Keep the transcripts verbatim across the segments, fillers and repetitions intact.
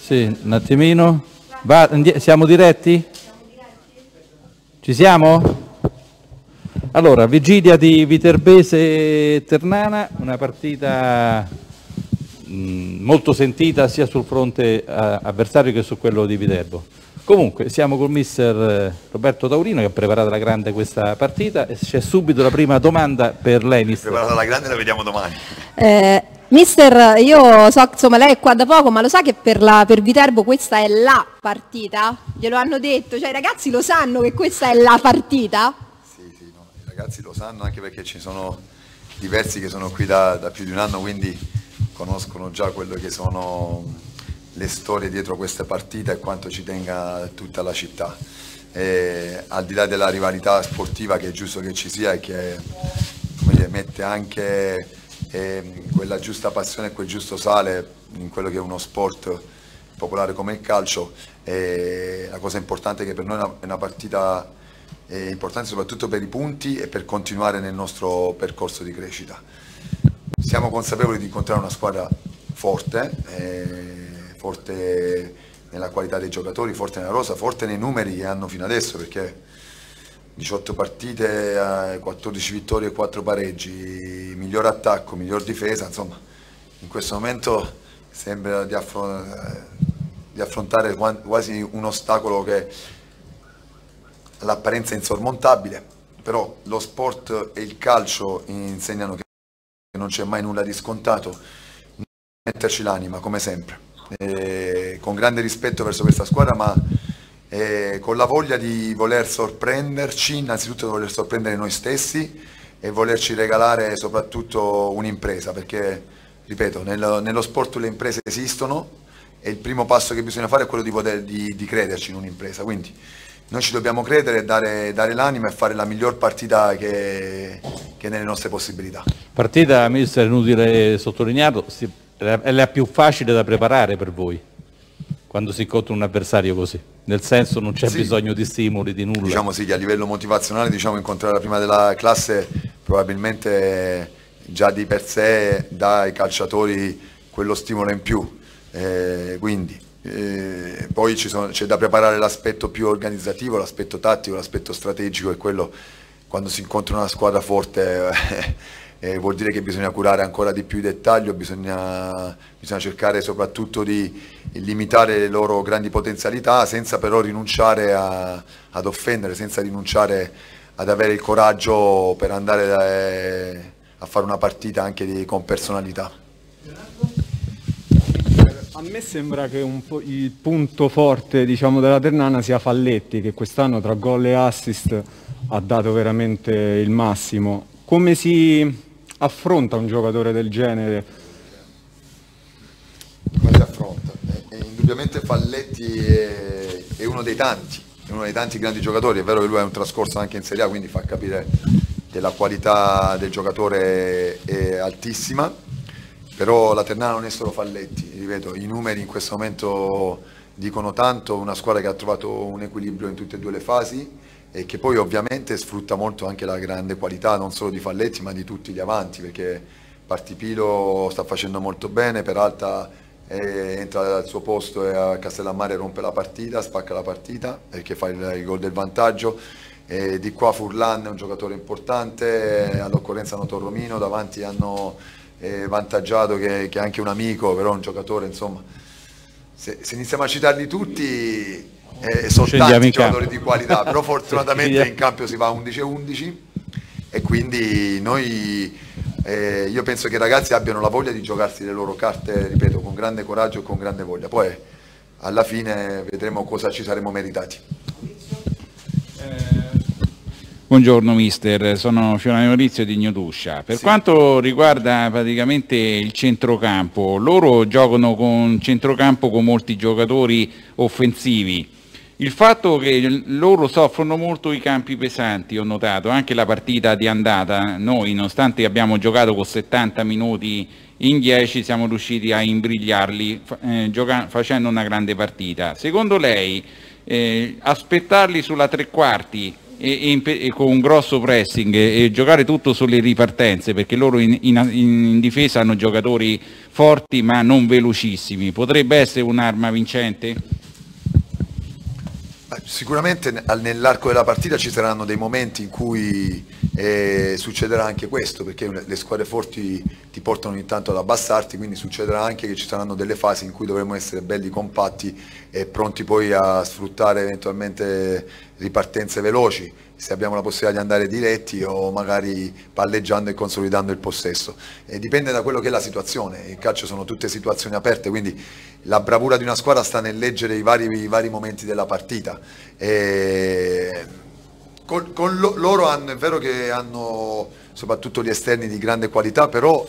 Sì, un attimino. Va, siamo diretti? Ci siamo? Allora, vigilia di Viterbese Ternana, una partita mh, molto sentita sia sul fronte eh, avversario che su quello di Viterbo. Comunque, siamo con mister Roberto Taurino che ha preparato alla grande questa partita e c'è subito la prima domanda per lei, mister. Preparata alla grande, la vediamo domani. Eh, mister, io so, insomma, lei è qua da poco, ma lo sa che per, la, per Viterbo questa è la partita? Glielo hanno detto? Cioè i ragazzi lo sanno che questa è la partita? Sì, sì, no, i ragazzi lo sanno anche perché ci sono diversi che sono qui da, da più di un anno, quindi conoscono già quello che sono le storie dietro queste partite e quanto ci tenga tutta la città. E, al di là della rivalità sportiva che è giusto che ci sia e che come dire, mette anche eh, quella giusta passione e quel giusto sale in quello che è uno sport popolare come il calcio, e la cosa importante è che per noi è una, è una partita eh, importante soprattutto per i punti e per continuare nel nostro percorso di crescita. Siamo consapevoli di incontrare una squadra forte, eh, forte nella qualità dei giocatori, forte nella rosa, forte nei numeri che hanno fino adesso, perché diciotto partite, quattordici vittorie e quattro pareggi, miglior attacco, miglior difesa, insomma in questo momento sembra di, affron di affrontare quasi un ostacolo che all'apparenza è insormontabile, però lo sport e il calcio insegnano che non c'è mai nulla di scontato, metterci l'anima come sempre. Eh, con grande rispetto verso questa squadra, ma eh, con la voglia di voler sorprenderci, innanzitutto di voler sorprendere noi stessi e volerci regalare soprattutto un'impresa, perché, ripeto, nel, nello sport le imprese esistono e il primo passo che bisogna fare è quello di, poter, di, di crederci in un'impresa, quindi noi ci dobbiamo credere, dare, dare l'anima e fare la miglior partita che, che è nelle nostre possibilità. Partita, mister, inutile sottolinearlo, si è la più facile da preparare per voi quando si incontra un avversario così, nel senso non c'è sì. bisogno di stimoli, di nulla. Diciamo sì che a livello motivazionale, diciamo, incontrare la prima della classe probabilmente già di per sé dà ai calciatori quello stimolo in più, eh, quindi eh, poi c'è da preparare l'aspetto più organizzativo, l'aspetto tattico, l'aspetto strategico, e quello quando si incontra una squadra forte eh, Eh, vuol dire che bisogna curare ancora di più i dettagli, bisogna, bisogna cercare soprattutto di limitare le loro grandi potenzialità senza però rinunciare a, ad offendere, senza rinunciare ad avere il coraggio per andare da, eh, a fare una partita anche di, con personalità. A me sembra che un po' il punto forte, diciamo, della Ternana sia Falletti, che quest'anno tra gol e assist ha dato veramente il massimo. Come si affronta un giocatore del genere? Come si affronta? Eh, indubbiamente Falletti è, è uno dei tanti, è uno dei tanti grandi giocatori. È vero che lui ha un trascorso anche in Serie A, quindi fa capire che la qualità del giocatore è altissima, però la Ternana non è solo Falletti, ripeto, i numeri in questo momento dicono tanto, una squadra che ha trovato un equilibrio in tutte e due le fasi e che poi ovviamente sfrutta molto anche la grande qualità non solo di Falletti ma di tutti gli avanti, perché Partipilo sta facendo molto bene, Peralta eh, entra al suo posto e a Castellammare rompe la partita, spacca la partita perché fa il, il gol del vantaggio, e di qua Furlan è un giocatore importante, all'occorrenza hanno Torromino, davanti hanno eh, Vantaggiato che, che è anche un amico, però un giocatore, insomma, se, se iniziamo a citarli tutti Eh, sono tanti giocatori di qualità, però fortunatamente in campo si va undici e undici e quindi noi eh, io penso che i ragazzi abbiano la voglia di giocarsi le loro carte, ripeto, con grande coraggio e con grande voglia, poi alla fine vedremo cosa ci saremo meritati. eh, Buongiorno mister, sono Fiona Maurizio di Gnotuscia. Per sì. quanto riguarda praticamente il centrocampo, loro giocano con centrocampo con molti giocatori offensivi. Il fatto che loro soffrono molto i campi pesanti, ho notato, anche la partita di andata, noi nonostante abbiamo giocato con settanta minuti in dieci siamo riusciti a imbrigliarli eh, facendo una grande partita. Secondo lei eh, aspettarli sulla tre quarti e, e, e con un grosso pressing e, e giocare tutto sulle ripartenze, perché loro in, in, in difesa hanno giocatori forti ma non velocissimi, potrebbe essere un'arma vincente? Sicuramente nell'arco della partita ci saranno dei momenti in cui eh, succederà anche questo, perché le squadre forti ti portano ogni tanto ad abbassarti, quindi succederà anche che ci saranno delle fasi in cui dovremo essere belli compatti e pronti poi a sfruttare eventualmente ripartenze veloci, se abbiamo la possibilità di andare diretti o magari palleggiando e consolidando il possesso. E dipende da quello che è la situazione, il calcio sono tutte situazioni aperte, quindi la bravura di una squadra sta nel leggere i vari, i vari momenti della partita. E con, con lo, loro hanno, è vero che hanno soprattutto gli esterni di grande qualità, però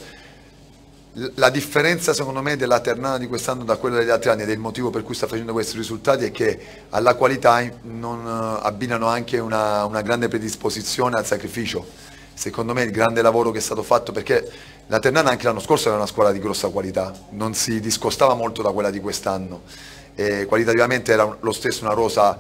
la differenza secondo me della Ternana di quest'anno da quella degli altri anni, ed è il motivo per cui sta facendo questi risultati, è che alla qualità non abbinano anche una, una grande predisposizione al sacrificio. Secondo me il grande lavoro che è stato fatto, perché la Ternana anche l'anno scorso era una squadra di grossa qualità, non si discostava molto da quella di quest'anno, eh, qualitativamente era lo stesso una rosa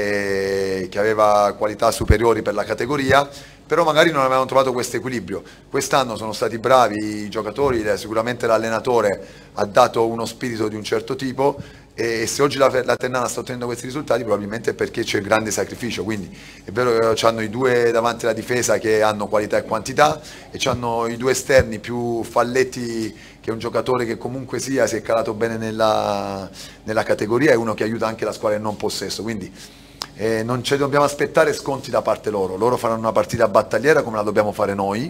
eh, che aveva qualità superiori per la categoria, però magari non avevano trovato questo equilibrio. Quest'anno sono stati bravi i giocatori, sicuramente l'allenatore ha dato uno spirito di un certo tipo, e se oggi la, la Ternana sta ottenendo questi risultati probabilmente è perché c'è grande sacrificio. Quindi è vero che hanno i due davanti alla difesa che hanno qualità e quantità, e hanno i due esterni più Falletti, che è un giocatore che comunque sia si è calato bene nella, nella categoria, e uno che aiuta anche la squadra in non possesso, quindi Eh, non ci dobbiamo aspettare sconti da parte loro. Loro faranno una partita battagliera come la dobbiamo fare noi,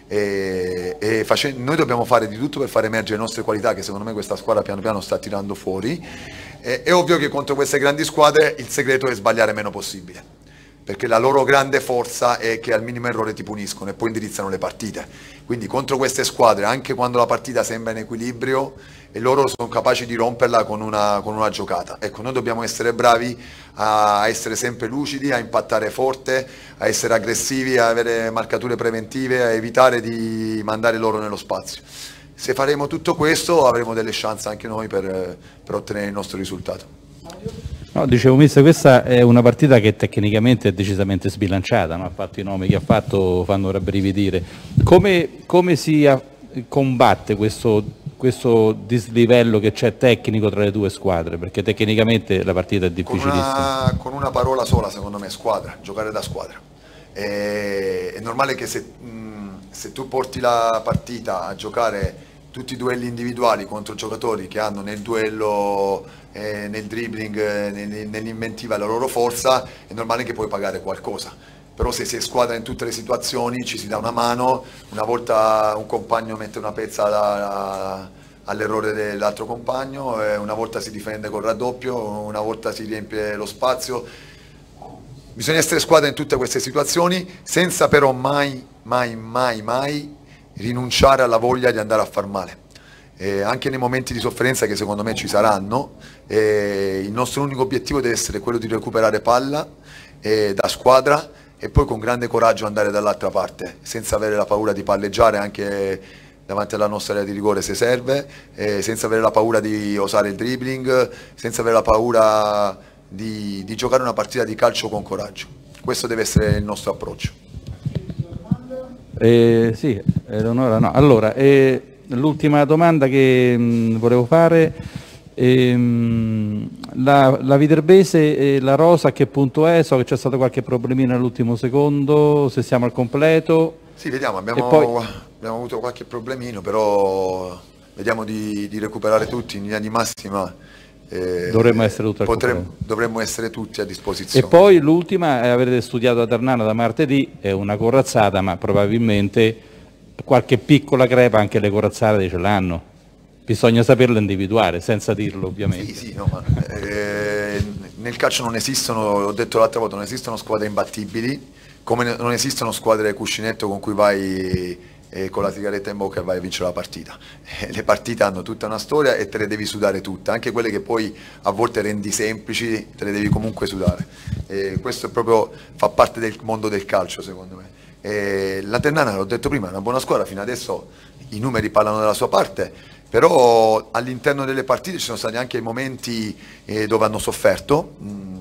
e, e face- noi dobbiamo fare di tutto per far emergere le nostre qualità, che secondo me questa squadra piano piano sta tirando fuori. E, è ovvio che contro queste grandi squadre il segreto è sbagliare meno possibile, perché la loro grande forza è che al minimo errore ti puniscono e poi indirizzano le partite. Quindi contro queste squadre, anche quando la partita sembra in equilibrio, e loro sono capaci di romperla con una, con una giocata. Ecco, noi dobbiamo essere bravi a essere sempre lucidi, a impattare forte, a essere aggressivi, a avere marcature preventive, a evitare di mandare loro nello spazio. Se faremo tutto questo avremo delle chance anche noi per, per ottenere il nostro risultato. No, dicevo, mister, questa è una partita che tecnicamente è decisamente sbilanciata, no? Ha fatto i nomi che ha fatto, fanno rabbrividire. Come, come si combatte questo, questo dislivello che c'è tecnico tra le due squadre? Perché tecnicamente la partita è difficilissima. Con una, con una parola sola, secondo me, squadra, giocare da squadra. È, è normale che se, mh, se tu porti la partita a giocare tutti i duelli individuali contro giocatori che hanno nel duello, eh, nel dribbling, eh, nell'inventiva la loro forza, è normale che puoi pagare qualcosa. Però se si è squadra in tutte le situazioni ci si dà una mano, una volta un compagno mette una pezza da, all'errore dell'altro compagno, eh, una volta si difende col raddoppio, una volta si riempie lo spazio. Bisogna essere squadra in tutte queste situazioni, senza però mai, mai, mai, mai rinunciare alla voglia di andare a far male. Eh, anche nei momenti di sofferenza, che secondo me ci saranno, eh, il nostro unico obiettivo deve essere quello di recuperare palla eh, da squadra, e poi con grande coraggio andare dall'altra parte, senza avere la paura di palleggiare anche davanti alla nostra area di rigore se serve, eh, senza avere la paura di osare il dribbling, senza avere la paura di, di giocare una partita di calcio con coraggio. Questo deve essere il nostro approccio. Eh, sì, Eleonora, no. Allora, eh, l'ultima domanda che mh, volevo fare, ehm, la, la Viterbese e la Rosa a che punto è? So che c'è stato qualche problemino all'ultimo secondo, se siamo al completo. Sì, vediamo, abbiamo, poi... abbiamo avuto qualche problemino, però vediamo di, di recuperare tutti in linea di massima. Eh, dovremmo essere tutti al potremmo, dovremmo essere tutti a disposizione. E poi l'ultima, è avrete studiato a Ternana da martedì, è una corazzata, ma probabilmente qualche piccola crepa anche le corazzate ce l'hanno. Bisogna saperlo individuare, senza dirlo ovviamente. Sì, sì, no, ma, eh, nel calcio non esistono, ho detto l'altra volta, non esistono squadre imbattibili, come non esistono squadre cuscinetto con cui vai eh, con la sigaretta in bocca e vai a vincere la partita. Eh, le partite hanno tutta una storia e te le devi sudare tutte, anche quelle che poi a volte rendi semplici, te le devi comunque sudare. Eh, questo è proprio, fa parte del mondo del calcio, secondo me. Eh, la Ternana, l'ho detto prima, è una buona squadra, fino adesso i numeri parlano dalla sua parte, però all'interno delle partite ci sono stati anche i momenti eh, dove hanno sofferto. Mm,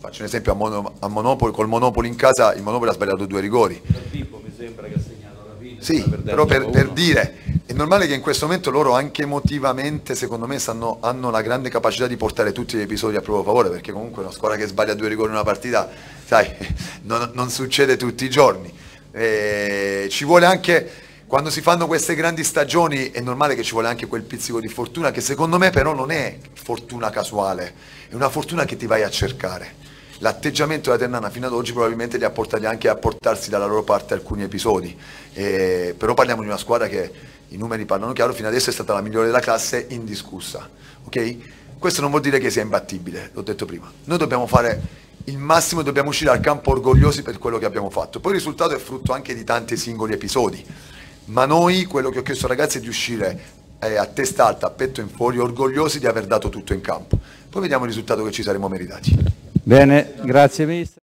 faccio un esempio, a, Mono, a Monopoli, col Monopoli in casa, il Monopoli ha sbagliato due rigori. Pippo mi sembra che ha segnato alla fine. Sì, però per, per dire, è normale che in questo momento loro anche emotivamente, secondo me, sanno, hanno la grande capacità di portare tutti gli episodi a proprio favore, perché comunque una squadra che sbaglia due rigori in una partita, sai, non, non succede tutti i giorni. E ci vuole anche, quando si fanno queste grandi stagioni, è normale che ci vuole anche quel pizzico di fortuna, che secondo me però non è fortuna casuale, è una fortuna che ti vai a cercare. L'atteggiamento della Ternana fino ad oggi probabilmente li ha portati anche a portarsi dalla loro parte alcuni episodi, eh, però parliamo di una squadra che, i numeri parlano chiaro, fino adesso è stata la migliore della classe indiscussa, ok? Questo non vuol dire che sia imbattibile, l'ho detto prima, noi dobbiamo fare il massimo e dobbiamo uscire dal campo orgogliosi per quello che abbiamo fatto, poi il risultato è frutto anche di tanti singoli episodi, ma noi quello che ho chiesto ai ragazzi è di uscire eh, a testa alta, a petto in fuori, orgogliosi di aver dato tutto in campo, poi vediamo il risultato che ci saremo meritati. Bene, grazie mister.